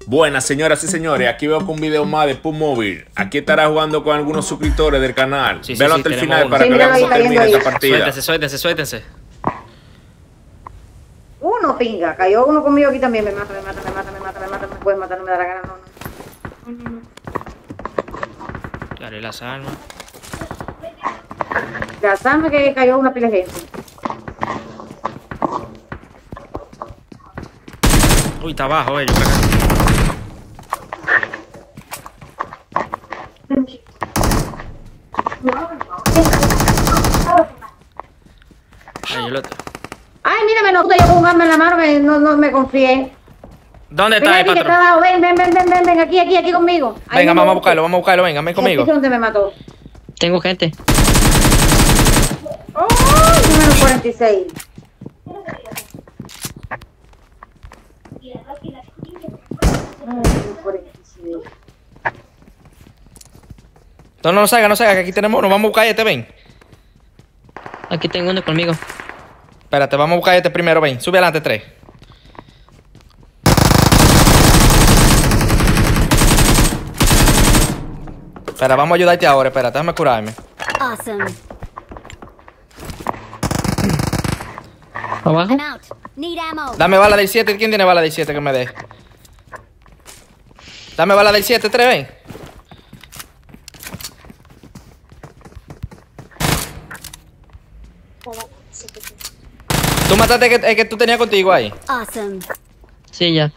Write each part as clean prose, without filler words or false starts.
Buenas señoras y señores, aquí veo con un video más de PUBG Mobile. Aquí estará jugando con algunos suscriptores del canal. Sí, Véalo sí, hasta el tenemos final uno. para Sí, que mira, vean cómo ahí termina cayendo esta partida. Suéltense. Uno, pinga. Cayó uno conmigo aquí también. Me mata. Me puede matar, no me da la gana. No. Dale las armas. Gazame que cayó una pila de gente. Uy, está abajo ellos. Ay, Ay, mira, me notó yo con un arma en la mano. No me confié. ¿Dónde Ven está el aquí, que está patrón? abajo. Ven, aquí conmigo. Ahí Venga, me vamos a busco. buscarlo, venga, ven conmigo. Este es donde me mató. Tengo gente. ¡Oh! Número 46. Número 46. No salga, que aquí tenemos uno. Vamos a buscar este, ven. Aquí tengo uno conmigo. Espérate, vamos a buscar este primero, ven. Sube adelante, 3. Espera, vamos a ayudarte ahora, espera, déjame curarme. Awesome. ¿Abajo? I'm out. Need ammo. Dame bala del 7, ¿quién tiene bala del 7 que me dé? Dame bala del 7, 3, ven. Tú mataste el que tú tenías contigo ahí. Awesome. Sí, ya.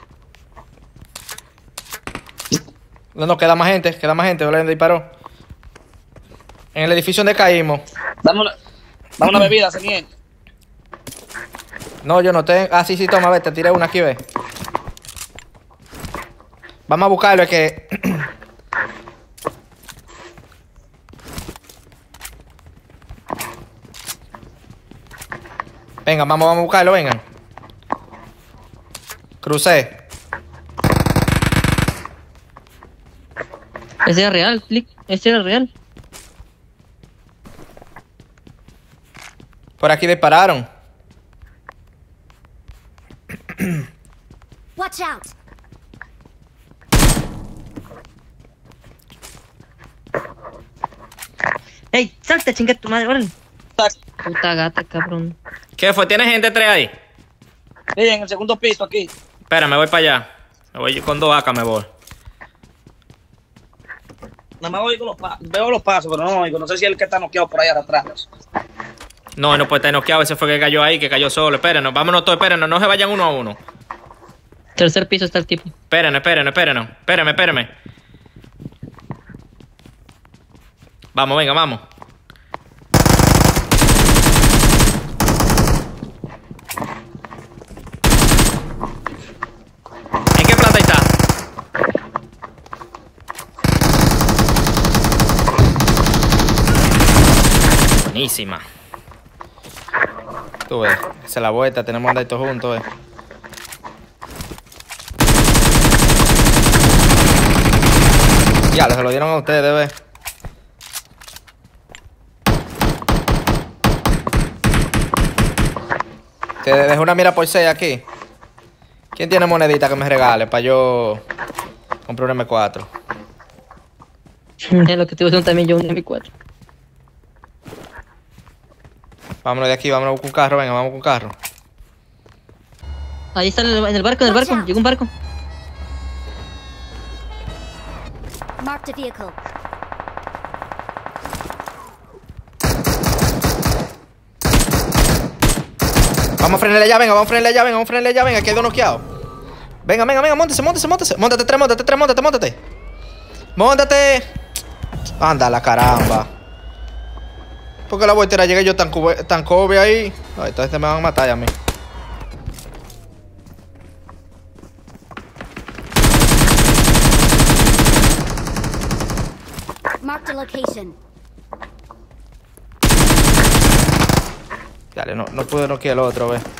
No, queda más gente, le disparó. En el edificio donde caímos. Dame una bebida, señor. No, yo no tengo. Ah, sí, toma, ve, te tiré una aquí, ve. Vamos a buscarlo, es que. Venga, vamos a buscarlo, vengan. Crucé. Ese era real, Flick. Ese era real. Por aquí dispararon. Watch out. ¡Ey! ¡Salte, chinga tu madre! ¡Órale! Puta gata, cabrón. ¿Qué fue? ¿Tienes gente 3 ahí? Sí, en el segundo piso aquí. Espera, me voy para allá. Me voy con 2 AK, me voy. Nada más oigo veo los pasos, pero no oigo. No sé si es el que está noqueado por allá atrás. No puede estar noqueado. Ese fue que cayó ahí, que cayó solo. Espérenos, vámonos todos, espérenos. No se vayan uno a uno. Tercer piso está el tipo. Espérenos. Espérame. Vamos, venga, vamos. ¿En qué planta está? Buenísima. Tú ves, esa es la vuelta, tenemos que andar todos juntos, Ya, se lo dieron a ustedes, ve. Te dejo una mira por 6 aquí. ¿Quién tiene monedita que me regale para yo comprar un M4? Es lo que te voy a también yo un M4. Vámonos de aquí, vámonos con un carro, venga, vamos con un carro. Ahí está en el barco. Llegó un barco. Marked a vehicle. Vamos a frenarle ya, venga, quedó noqueado. Venga, móntese. Móntate, 3, móntate. Anda la caramba. Porque la vueltera llegué yo tan cobe ahí. Ay, entonces me van a matar ya a mí. Marked a location. Dale, no pude noquear el otro, ve.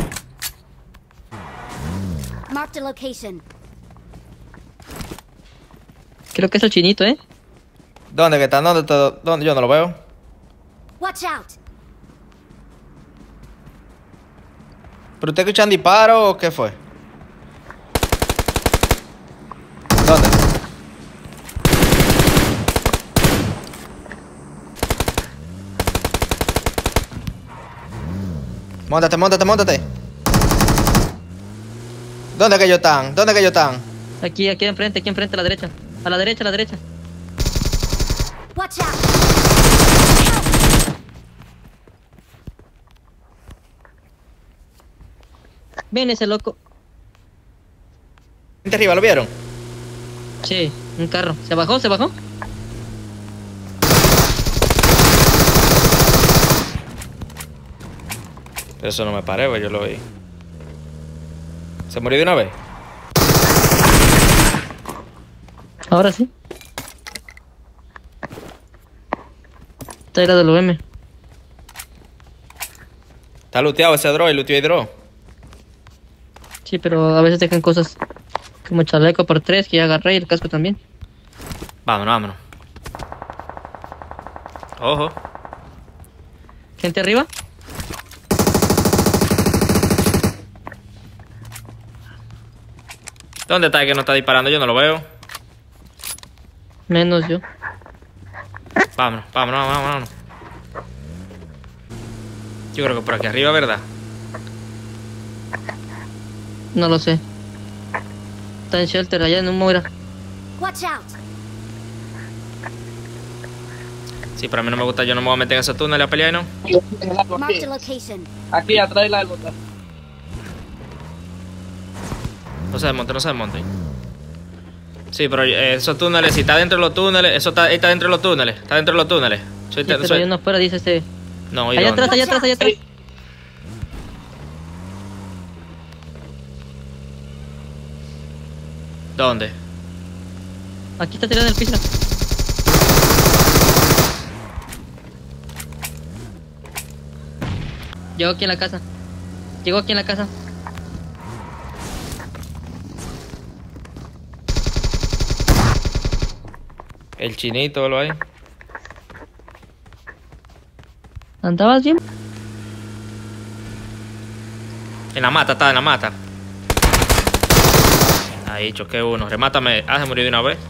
Marked a location. Creo que es el chinito, ¿eh? ¿Dónde que están? ¿Dónde está? ¿Dónde? Yo no lo veo. Watch out. ¿Pero usted escuchan disparos o qué fue? ¿Dónde? Móntate, móntate, móntate. ¿Dónde que ellos están? ¿Dónde que ellos están? Aquí enfrente, a la derecha. A la derecha, a la derecha. Watch out. Ven ese loco. Gente arriba, ¿lo vieron? Sí, un carro. ¿Se bajó? ¿Se bajó? Eso no me paré, yo lo vi. ¿Se murió de una vez? Ahora sí. Está ahí la del UM. Está looteado ese draw, el looteó y draw. Sí, pero a veces dejan cosas como chaleco por 3 que ya agarré y el casco también. Vámonos, vámonos. Ojo. ¿Gente arriba? ¿Dónde está el que no está disparando? Yo no lo veo. Menos yo. Vámonos, vámonos, vámonos, vámonos. Yo creo que por aquí arriba, ¿verdad? No lo sé. Está en shelter allá en un muera. Watch out. Sí, pero a mí no me gusta, yo no me voy a meter en ese túnel a pelear, ¿no? Marked a location. Aquí atrás del árbol. No se desmonte, no se desmonte. Sí, pero esos túneles, si está dentro de los túneles, eso está dentro de los túneles. Está dentro de los túneles. Sí, pero hay uno afuera, dice este. No, ¿y Allá dónde? atrás, allá atrás, allá atrás. ¿Dónde? Aquí está tirado en el piso. Llegó aquí en la casa. Llegó aquí en la casa. El chinito, lo hay. ¿Andabas bien? En la mata, está en la mata. Ahí, choqué uno. Remátame. Ah, se murió de una vez.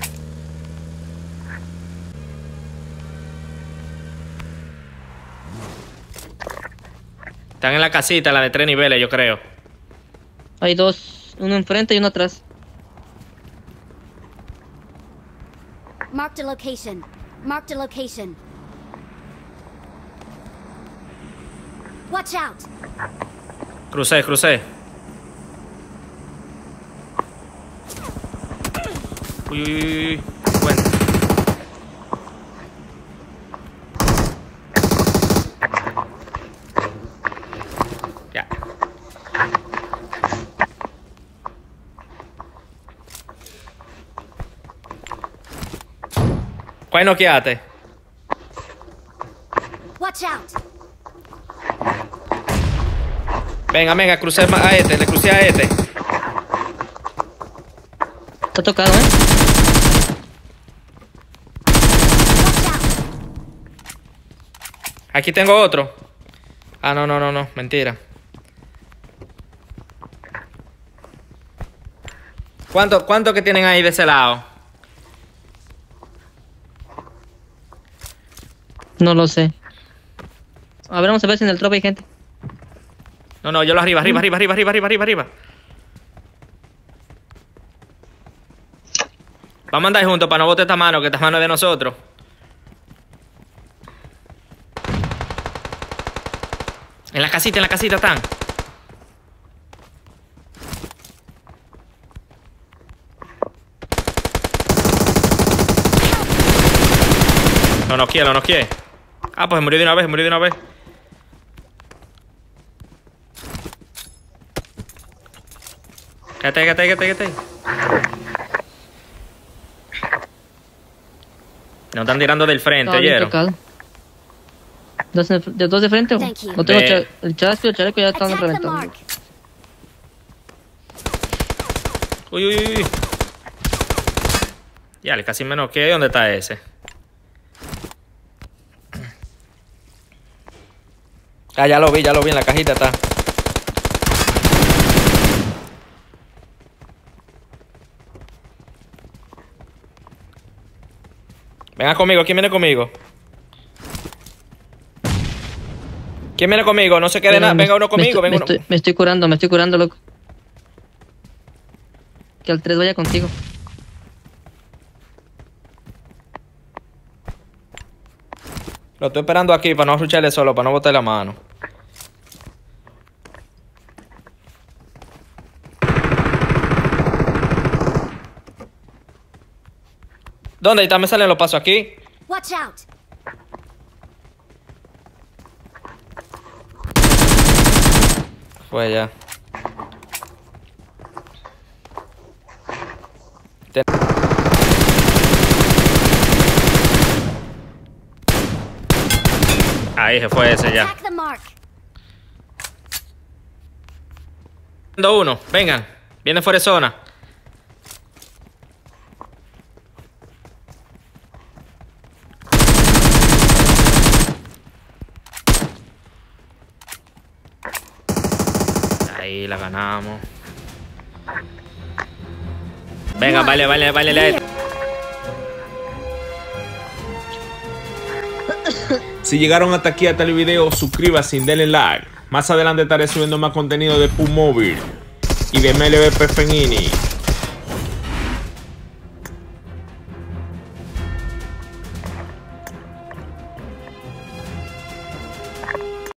Están en la casita, la de 3 niveles, yo creo. Hay dos. Uno enfrente y uno atrás. Marked a location. Marked a location. Watch out. Crucé, crucé. Uy, uy, uy, uy. Bueno. Ya. ¿Cuál no quedaste? Watch out. Venga, venga, crucé a este, le crucé a este. Está tocado, ¿eh? Watch out. Aquí tengo otro. Ah, no, no, no, no, mentira. ¿Cuánto que tienen ahí de ese lado? No lo sé. A ver, vamos a ver si en el trope hay gente. No, no, yo lo arriba, arriba, arriba, arriba, arriba, arriba, arriba, arriba. Vamos a andar juntos para no botar esta mano, que esta mano es de nosotros. En la casita están. No quiere, no quiere. Ah, pues murió de una vez, murió de una vez. Quédate. Nos están tirando del frente, Estaba bien ¿oyeron? tocado. ¿Dos de frente? Thank you. No tengo Ve. el chasco y el chaleco ya están Attack the reventando. mark. Uy. Ya, le casi menos que. ¿Dónde está ese? Ah, ya lo vi, en la cajita está. Venga conmigo, ¿quién viene conmigo? ¿Quién viene conmigo? No se quede nada. Venga uno conmigo, venga uno. Me estoy curando, loco. Que al 3 vaya contigo. Lo estoy esperando aquí para no rucharle solo, para no botar la mano. ¿Dónde? Ahí me salen los pasos aquí. Watch out. Fue ya. Ahí se fue ese ya. Attack the mark. Uno, vengan. Viene fuera de zona. Ahí la ganamos. Venga, vale. Si llegaron hasta aquí, hasta el video, suscríbase y denle like. Más adelante estaré subiendo más contenido de PUBG Mobile y de MLB Perfenini.